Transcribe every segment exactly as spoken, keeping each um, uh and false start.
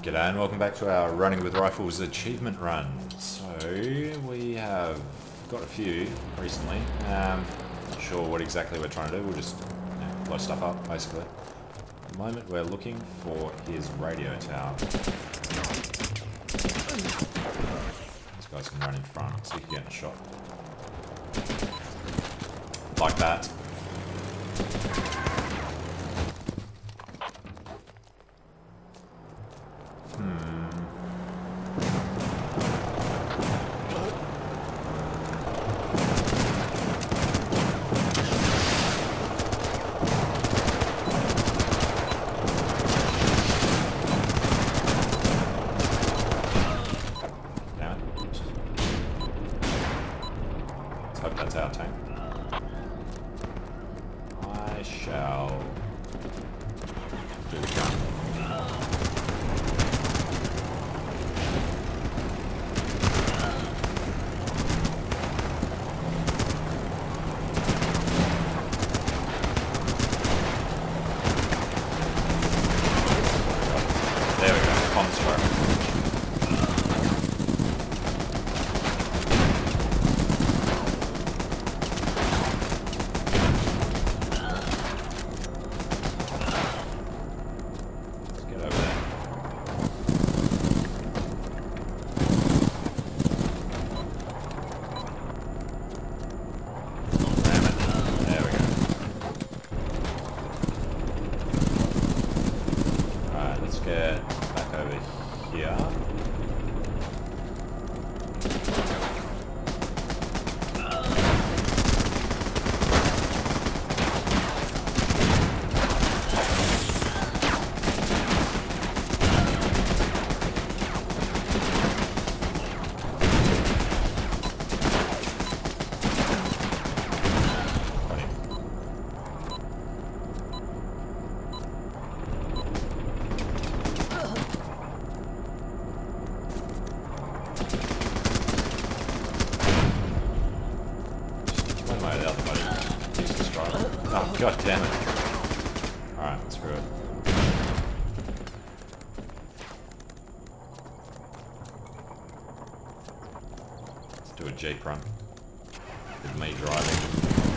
G'day and welcome back to our Running with Rifles achievement run. So, we have got a few recently. Um, not sure what exactly we're trying to do, we'll just you know, blow stuff up, basically. At the moment we're looking for his radio tower. These guys can run in front, so you can get a shot. Like that. Hope that's our tank. I shall do the gun. There we go, comms stroke. Get back over here. Oh, god damn it. Alright, screw it. Let's do a Jeep run. With me driving.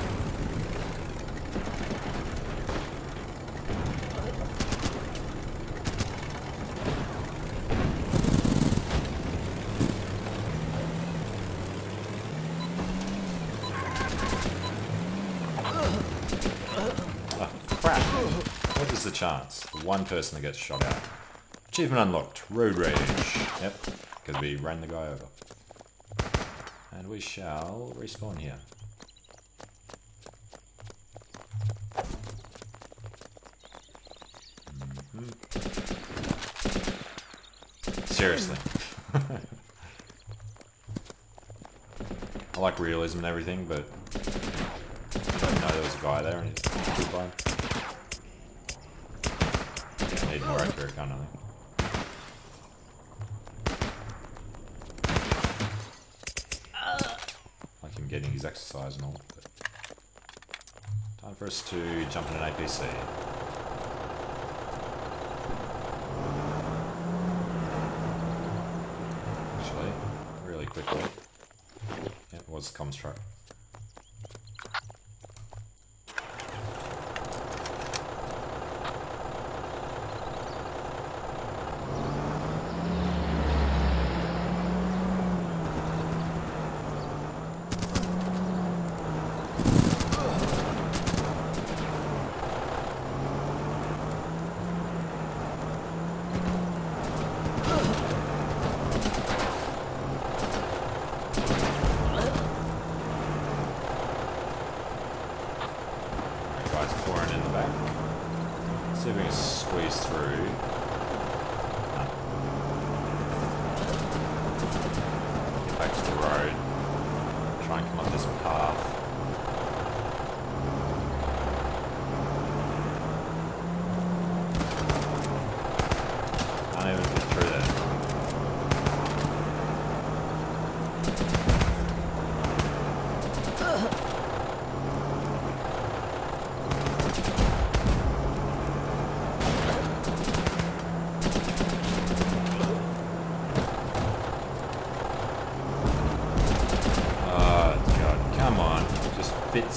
Crap. What is the chance? One person that gets shot out. Achievement unlocked. Roadrage. Yep, because we ran the guy over. And we shall respawn here. Mm-hmm. Seriously. I like realism and everything, but I didn't know there was a guy there and he's killed by him. I need more accurate gun, I think. Like him getting his exercise and all. But time for us to jump in an A P C. Actually, really quickly. Yeah, it was the comms truck.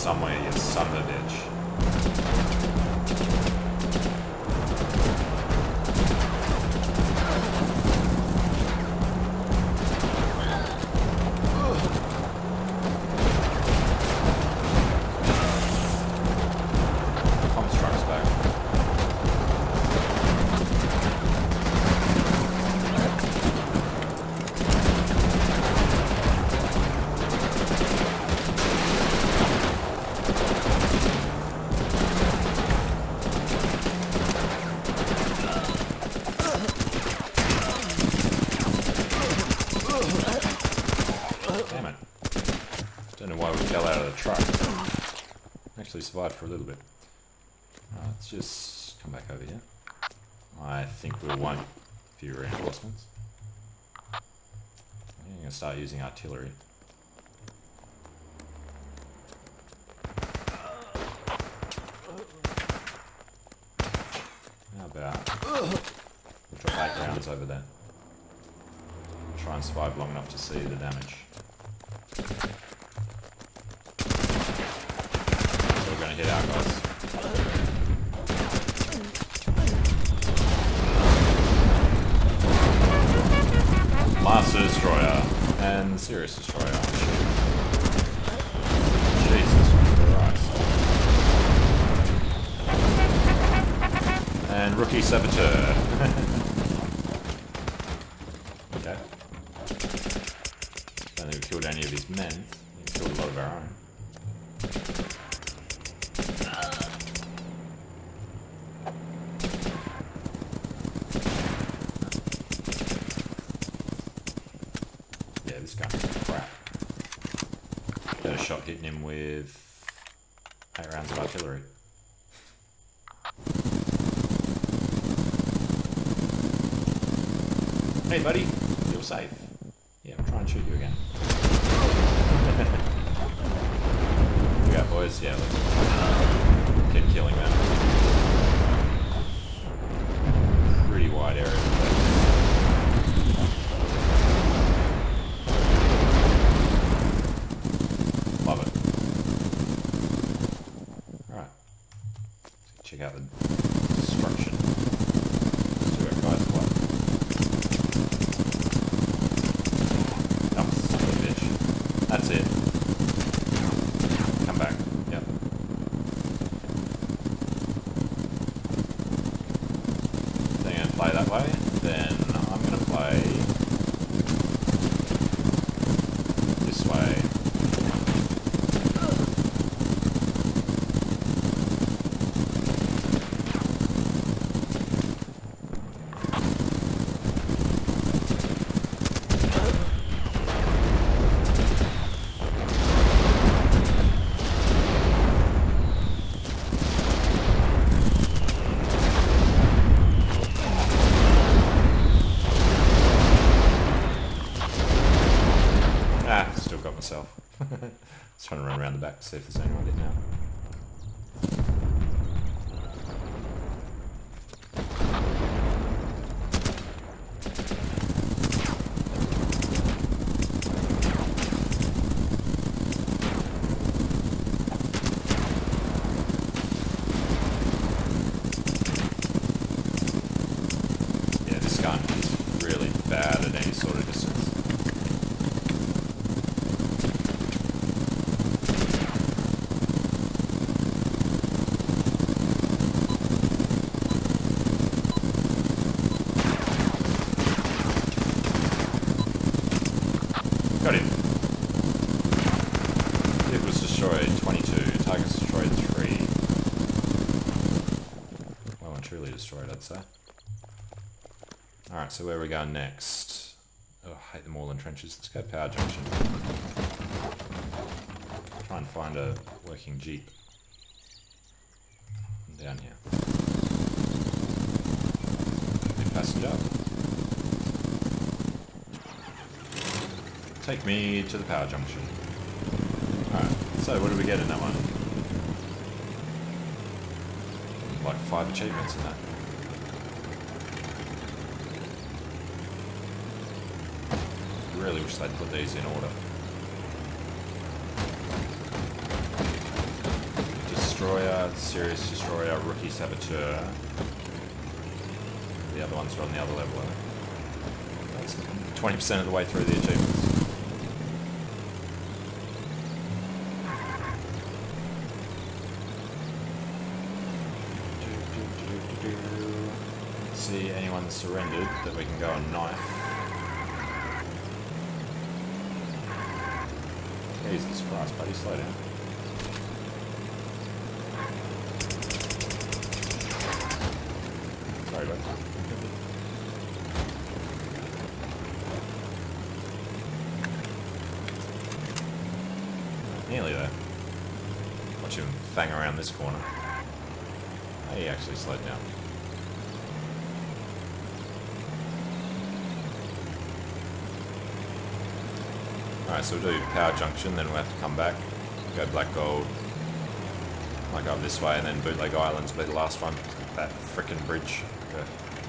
somewhere, you son of a bitch. Survived for a little bit. Right, let's just come back over here. I think we'll want a few reinforcements. I'm going to start using artillery. How about we'll drop eight rounds over there. Try and survive long enough to see the damage. We're going to hit our guys. Master Destroyer and Serious Destroyer. Jesus Christ. And Rookie Saboteur. Okay. Don't think we killed any of his men. We killed a lot of our own. Shot hitting him with eight rounds of artillery. Hey buddy, you're safe. Yeah, I'm trying to shoot you again. You got boys? Yeah, look. Keep killing them. Pretty wide area. Check out the destruction. Let's do our guys what? Oh, son of a bitch. That's it. Come back. Yep. They're going to play that way. Then I'm going to play this way. Myself. Just trying to run around the back to see if there's anyone in now. Yeah, this gun is really bad at any sort of distance. Got him. Vehicles destroyed, twenty-two. Targets destroyed, three. Well and truly destroyed, I'd say. Alright, so where are we going next? Oh, I hate them all in trenches. Let's go Power Junction. Try and find a working jeep. Down here. Big passenger. Take me to the power junction. Alright, so what do we get in that one? Like five achievements in that. Really wish they'd put these in order. Destroyer, Serious Destroyer, Rookie Saboteur. The other ones are on the other level. That's twenty percent of the way through the achievements. Let's see anyone surrendered that we can go and knife. Jesus Christ, buddy, slow down. Sorry, bud. Nearly there. Watch him fang around this corner. Oh, he actually slowed down. Alright, so we'll do Power Junction, then we'll have to come back, go Black Gold, might go up this way, and then Bootleg Islands will be the last one. That frickin' bridge. Okay.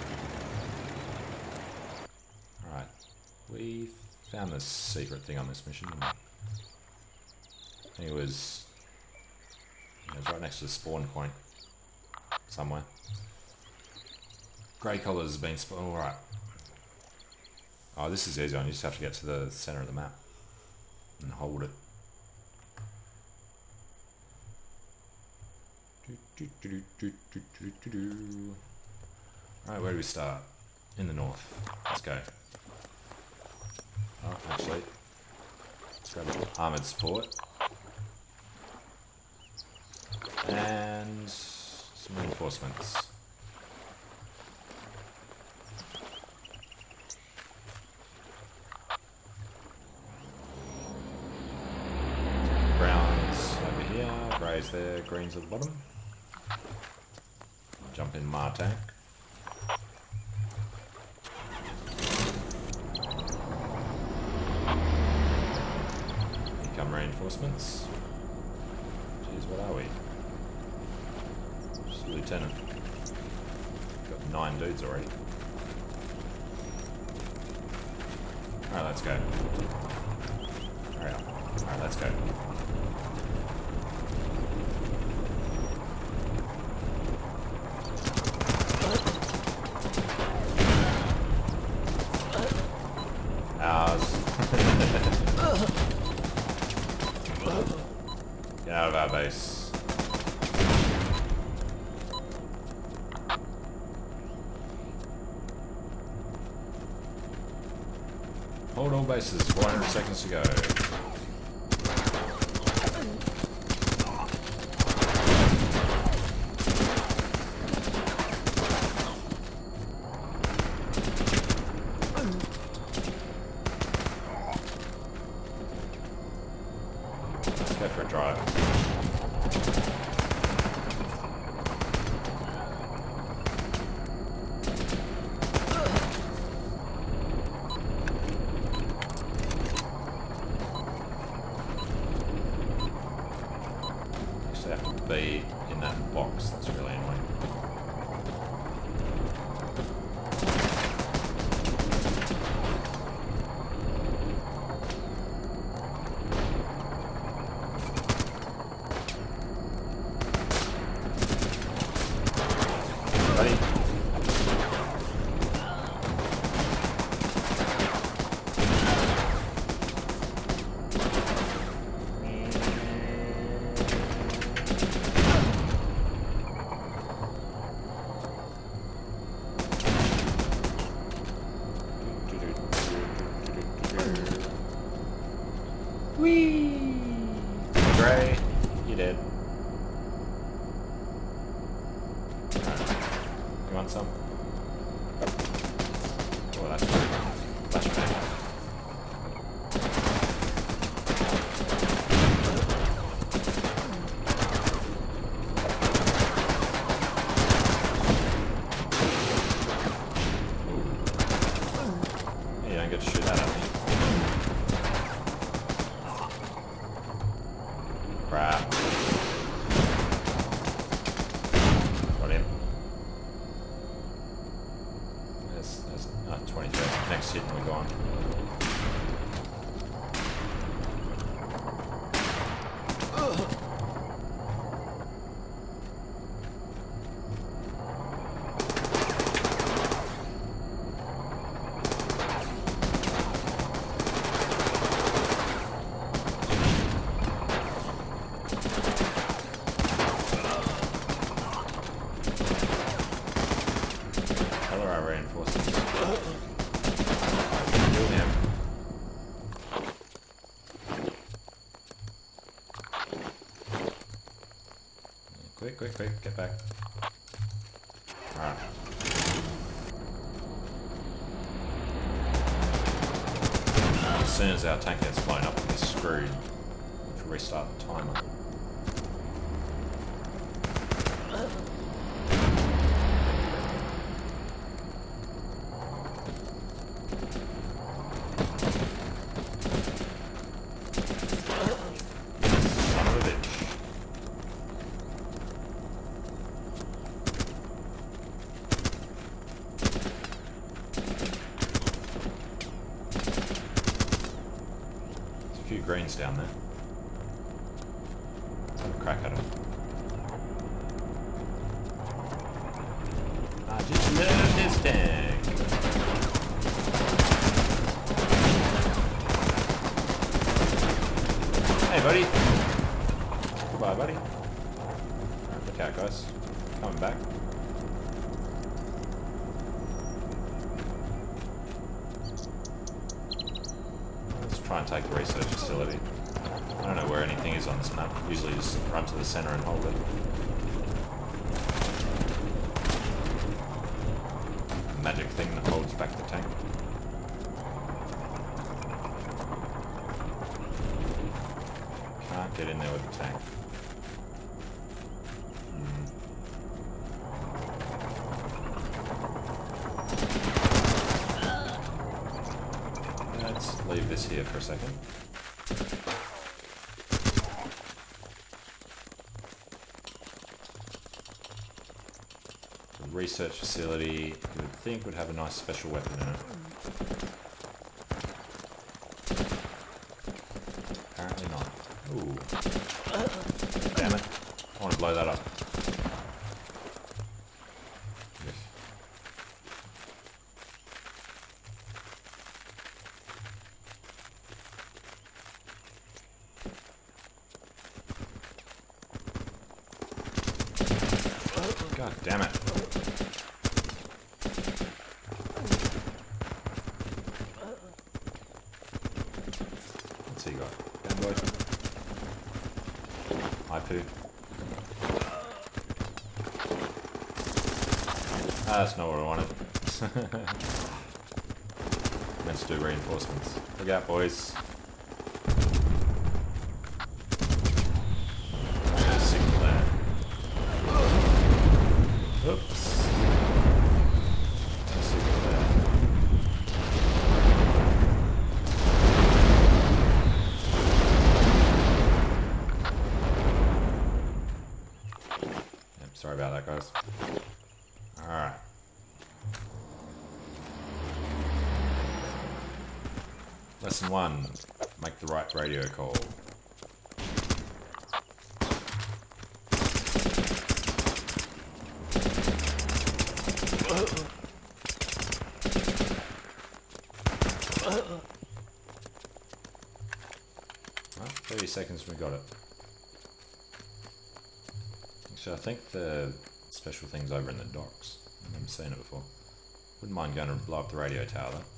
Alright, we found this secret thing on this mission, didn't we? I think it was, it was right next to the spawn point, somewhere. Grey Collar's been spawned, alright. Oh, this is easy one, you just have to get to the centre of the map. And hold it. Alright, where do we start? In the north. Let's go. Oh, actually, let's grab armoured support. And some reinforcements. Grey's there, green's at the bottom. Jump in Mar tank. Here come reinforcements. Jeez, what are we? Just a lieutenant. Got nine dudes already. Alright, let's go. Hurry up. Alright, let's go. Get out of our base. Hold all bases, four hundred seconds to go. Go for a drive. Actually, I have to be in that box. That's really annoying. Whee! Grey, you dead. Right. You want some? Oh, that's flashbang. Hey, you don't get to shoot that at me. Crap. Got him. There's, there's oh, twenty-three. Next hit and we're gone. Kill him. Quick, quick, quick, get back. Alright. As soon as our tank gets blown up, we're screwed. We'll restart the timer. Greens down there. Let's have a crack at them. I just love this tank. Hey, buddy. Goodbye, buddy. Right, look out, guys. Coming back. Try and take the research facility. I don't know where anything is on this map. Usually just run to the center and hold it. The magic thing that holds back the tank. Can't get in there with the tank. Leave this here for a second. The research facility, you would think, would have a nice special weapon in it. Apparently not. Ooh. Damn it. I want to blow that up. God damn it. What's he got? Down boy. Hi poo. Ah, that's not what I wanted. Meant to do reinforcements. Look out, boys. Oops. Yep, sorry about that, guys. Alright. Lesson one. Make the right radio call. Well, thirty seconds we got it. Actually, I think the special thing's over in the docks. I've never seen it before. Wouldn't mind going to blow up the radio tower though.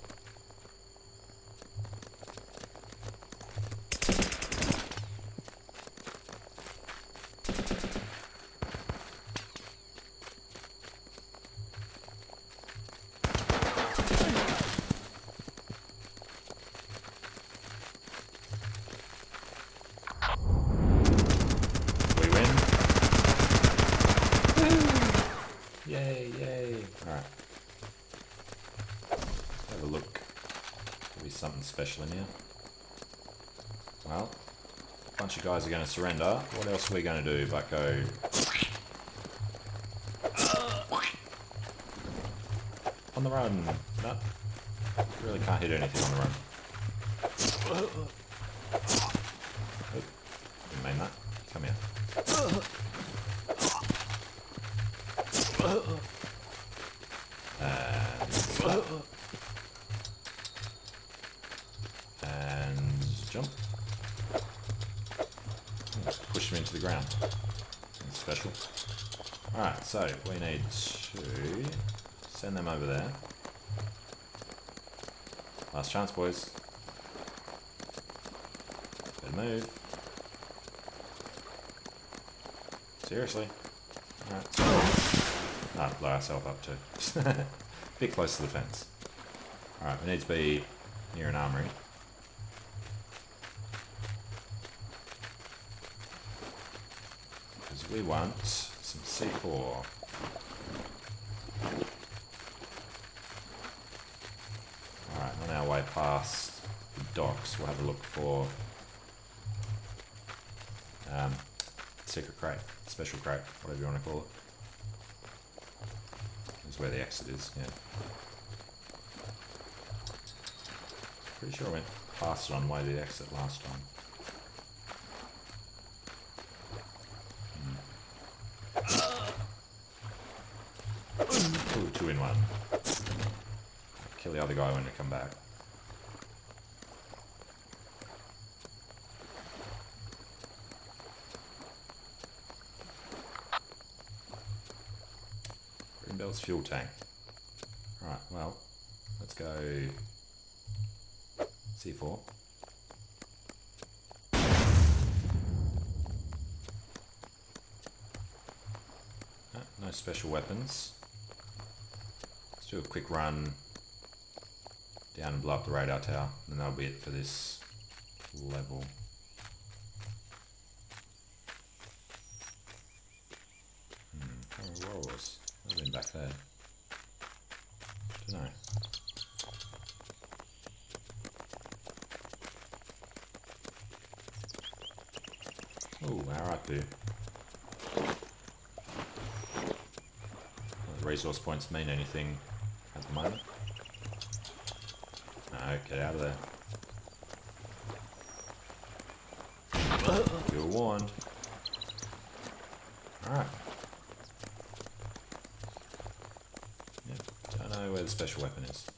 Yay, yay. Alright. Have a look. There'll be something special in here. Well, a bunch of guys are going to surrender. What else are we going to do but go... On the run! No. Really can't hit anything on the run. Oh, didn't mean that. Come here. And, and jump. Push him into the ground. That's special. Alright, so we need to send them over there. Last chance, boys. Better move. Seriously. Alright. Ah, blow ourselves up too. Bit close to the fence. Alright, we need to be near an armory. Because we want some C four. Alright, on our way past the docks, we'll have a look for um, secret crate, special crate, whatever you want to call it. Is where the exit is, yeah. Pretty sure I went past it on the way to the exit last time. Hmm. Ooh, two in one. Kill the other guy when they come back. Greenbelt's fuel tank. Alright, well, let's go C four. Ah, no special weapons. Let's do a quick run down and blow up the radar tower, and that'll be it for this level. Hmm, can't remember where it was. Might have been back there. Don't know. Oh, alright, dude. Resource points mean anything at the moment. No, get out of there. You were warned. Alright. Yep, don't know where the special weapon is.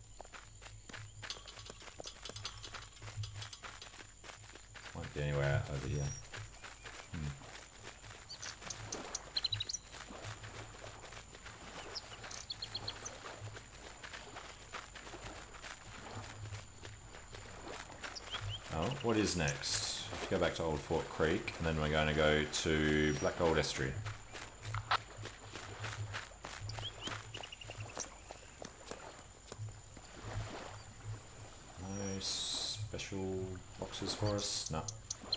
Won't be anywhere over here. Hmm. Oh, what is next? We have to go back to Old Fort Creek, and then we're going to go to Black Gold Estuary. No special boxes for us? No.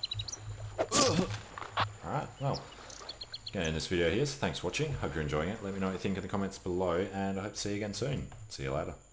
Alright, well, going to end this video here, so thanks for watching. Hope you're enjoying it. Let me know what you think in the comments below, and I hope to see you again soon. See you later.